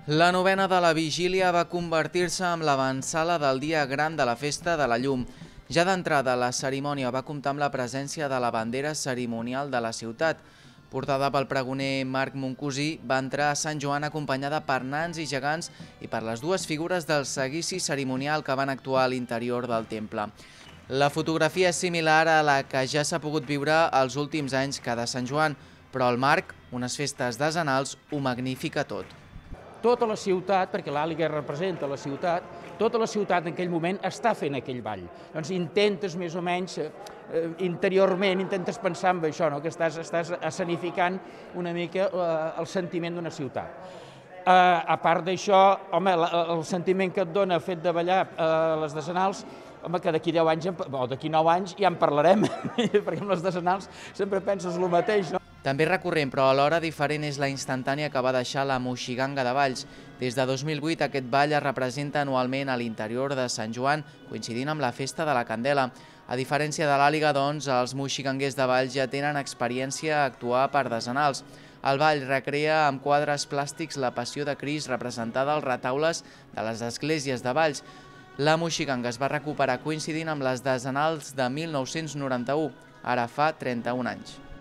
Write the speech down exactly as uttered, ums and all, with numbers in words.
La novena de la vigília va convertir-se en l'avantsala del dia gran de la Festa de la Llum. Ja d'entrada, la cerimònia va comptar amb la presència de la bandera cerimonial de la ciutat. Portada pel pregoner Marc Moncusí, va entrar a Sant Joan acompanyada per nans i gegants i per les dues figures del seguici cerimonial que van actuar a l'interior del temple. La fotografia és similar a la que ja s'ha pogut viure els últims anys cada Sant Joan, però el Marc, unes festes dezenals, ho magnifica tot. Tota la ciutat, perquè l'àliga representa la ciutat, tota la ciutat en aquell moment està fent aquell ball. Doncs intentes més o menys, eh, interiorment, intentes pensar en això, no? Que estàs, estàs escenificant una mica eh, el sentiment d'una ciutat. Eh, a part d'això, home, la, el sentiment que et dona el fet de ballar eh, les decenals, home, que d'aquí deu anys, o d'aquí nou anys, ja en parlarem, perquè amb les decenals sempre penses el mateix, no? També recurrent, però alhora diferent, és la instantània que va deixar la Moixiganga de Valls. Des de dos mil vuit aquest ball es representa anualment a l'interior de Sant Joan, coincidint amb la Festa de la Candela. A diferència de l'àliga, doncs, els moixiganguers de Valls ja tenen experiència a actuar per dezenals. El ball recrea amb quadres plàstics la Passió de Crist representada als retaules de les esglésies de Valls. La moixiganga es va recuperar coincidint amb les dezenals de mil nou-cents noranta-u, ara fa trenta-un anys.